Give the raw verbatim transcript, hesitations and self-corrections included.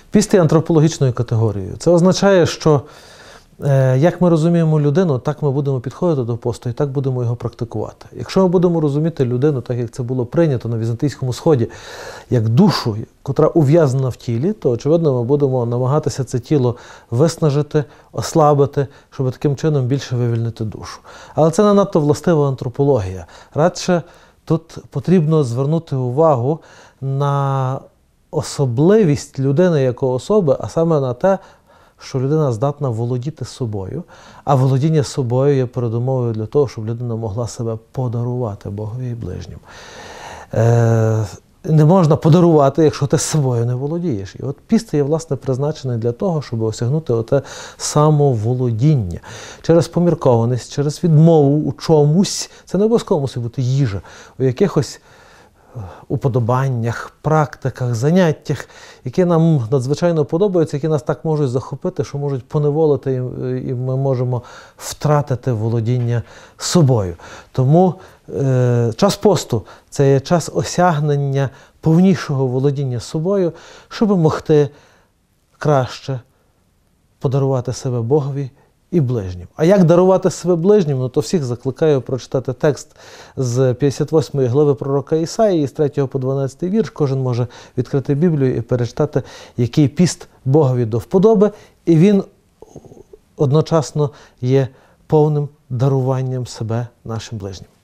Піст є антропологічною категорією. Це означає, що е, як ми розуміємо людину, так ми будемо підходити до посту і так будемо його практикувати. Якщо ми будемо розуміти людину, так як це було прийнято на Візантійському Сході, як душу, котра ув'язнена в тілі, то, очевидно, ми будемо намагатися це тіло виснажити, ослабити, щоб таким чином більше вивільнити душу. Але це не надто властива антропологія. Радше тут потрібно звернути увагу на особливість людини як особи, а саме на те, що людина здатна володіти собою, а володіння собою є передумовою для того, щоб людина могла себе подарувати Богові і ближнім. Е, не можна подарувати, якщо ти собою не володієш. І от піст є, власне, призначений для того, щоб осягнути оте самоволодіння. Через поміркованість, через відмову у чомусь, це не обов'язково мусить бути їжа, у якихось уподобаннях, практиках, заняттях, які нам надзвичайно подобаються, які нас так можуть захопити, що можуть поневолити, і ми можемо втратити володіння собою. Тому е, час посту – це є час осягнення повнішого володіння собою, щоб могти краще подарувати себе Богові і ближнім. А як дарувати себе ближнім? Ну, то всіх закликаю прочитати текст з п'ятдесят восьмої глави пророка Ісаїї, з третього по дванадцятий вірш. Кожен може відкрити Біблію і перечитати, який піст Богові до вподоби, і він одночасно є повним даруванням себе нашим ближнім.